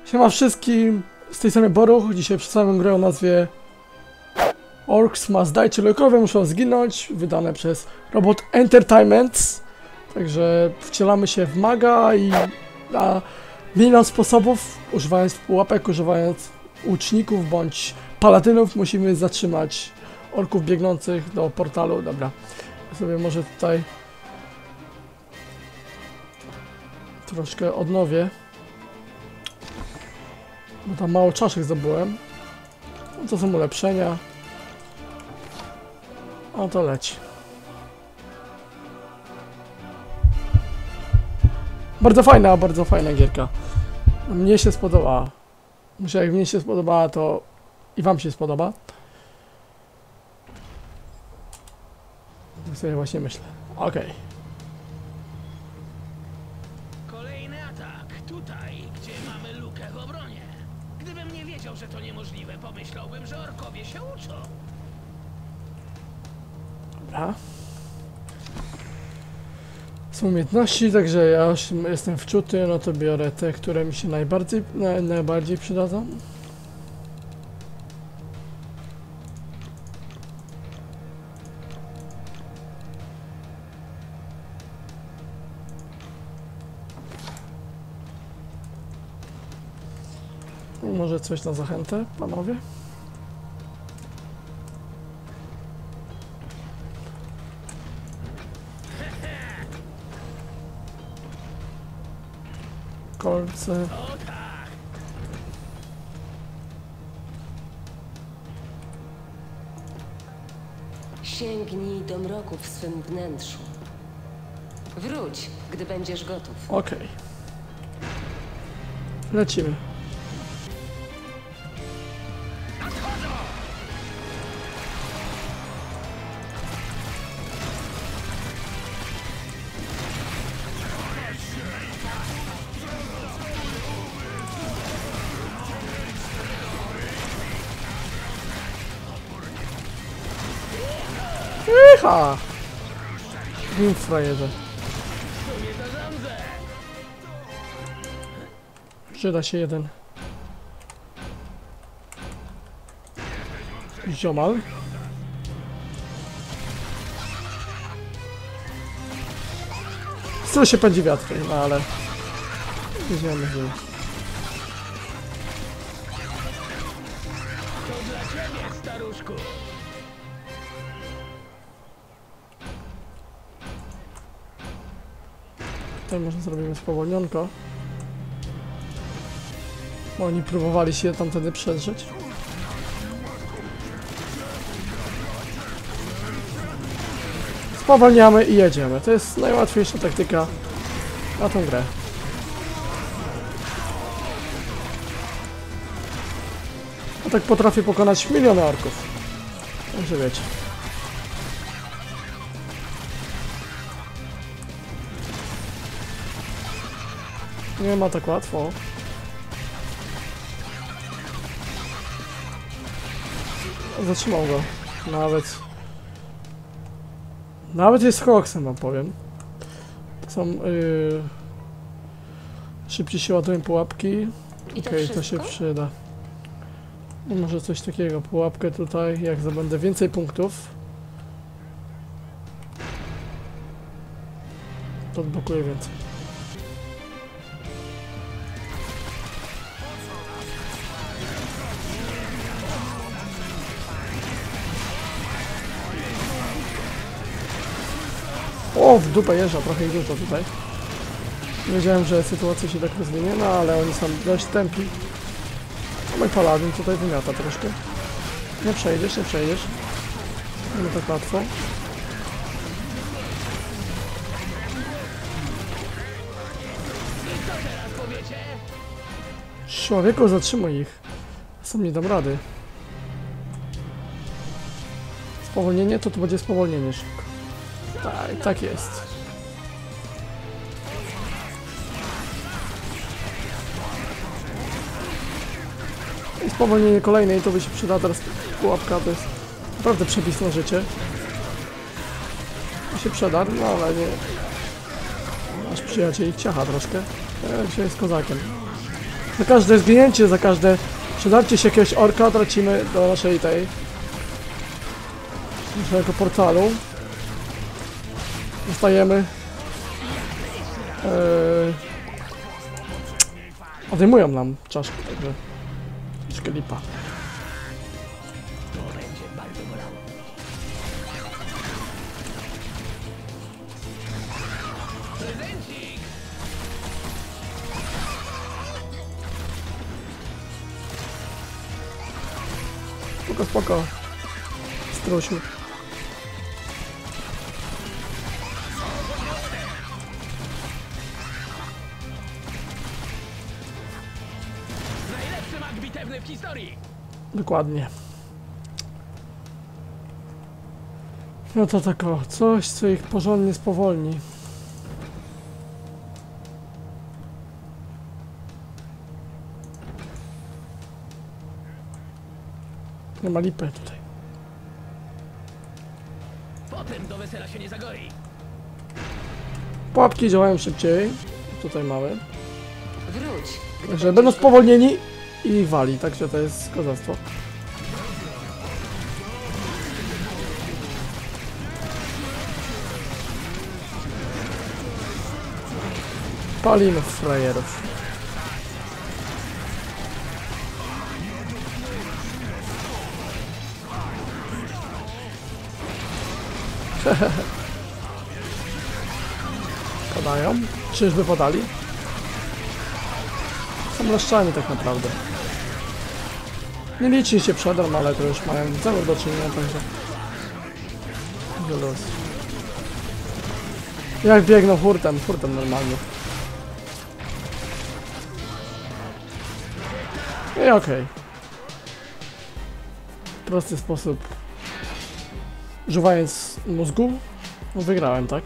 Siema wszystkim, z tej strony Boruch. Dzisiaj przedstawiam grę o nazwie Orcs Must Die, czyli orkowie muszą zginąć, wydane przez Robot Entertainment. Także wcielamy się w maga i na milion sposobów, używając pułapek, używając łuczników bądź paladynów, musimy zatrzymać orków biegnących do portalu. Dobra, sobie może tutaj troszkę odnowię, bo tam mało czaszek zdobyłem. No to są ulepszenia. O, to leci. Bardzo fajna gierka. Mnie się spodobała. Myślę, jak mnie się spodobała, to i wam się spodoba. Tak sobie właśnie myślę. Okej. Kolejny atak, tutaj, gdzie mamy lukę w obronie. Gdybym nie wiedział, że to niemożliwe, pomyślałbym, że orkowie się uczą. Dobra. Są umiejętności, także ja już jestem wczuty, no to biorę te, które mi się najbardziej przydadzą. Może coś na zachętę, panowie? Kolce. Sięgnij do mroku w swym wnętrzu. Wróć, gdy będziesz gotów. Okej. Lecimy. Iha! Frajerze. Przyda się jeden ziomal. Co się pędzi wiatr, no ale jedziemy z nim. To dla ciebie, staruszku. Tutaj może zrobimy spowolnionko. Bo oni próbowali się tam wtedy przedrzeć. Spowalniamy i jedziemy. To jest najłatwiejsza taktyka na tą grę. A tak potrafię pokonać miliony orków. Także wiecie. Nie ma tak łatwo. Zatrzymał go. Nawet jest koksem, wam powiem. Są szybciej się ładują pułapki. Okej, to się przyda. No może coś takiego, pułapkę tutaj, jak zdobędę więcej punktów, to odblokuję więcej. O, w dupę jeżdża, trochę ich dużo tutaj. Wiedziałem, że sytuacja się tak rozwinie, no ale oni są dość tępi. Mój paladyn tutaj wymiata troszkę. Nie przejdziesz, nie przejdziesz. Nie tak łatwo. Człowieku, zatrzymuj ich. Sam nie dam rady. Spowolnienie to będzie spowolnienie szybko. Tak, tak jest. I spowolnienie kolejne i to by się przyda teraz pułapka, to jest naprawdę przepis na życie. I się przedarł, no ale nie... Nasz przyjaciel ich ciacha troszkę. Dzisiaj jest kozakiem. Za każde zginięcie, za każde przedarcie się jakiegoś orka tracimy do naszego portalu. Dostajemy. Odejmują nam czaszkę, także troszkę lipa. To będzie bardzo bolało. Prezencik! Spoko, spoko. Strusiu. Najlepszy mag bitewny w historii! Dokładnie. No to tak o, coś, co ich porządnie spowolni. Nie ma lipy tutaj. Potem do wesela się nie zagoi. Pułapki działają szybciej. Tutaj mamy. Wróć, gdy Także będą spowolnieni i ich wali, także to jest kozactwo. Palimy frajerów. Podają? Czyżby podali? Są leszczani tak naprawdę. Nie liczy się przedarm, ale to już mają cały do czynienia, także... Luz. Jak biegną hurtem normalnie. I okej. W prosty sposób. Używając mózgu, no wygrałem, tak?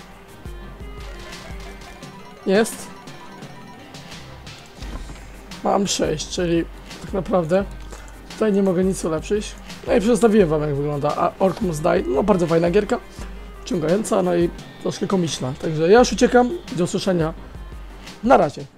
Jest. Mam 6, czyli tak naprawdę tutaj nie mogę nic ulepszyć. No i przedstawiłem wam, jak wygląda a Orc Must Die. No bardzo fajna gierka, ciągająca, no i troszkę komiczna. Także ja już uciekam, do usłyszenia. Na razie.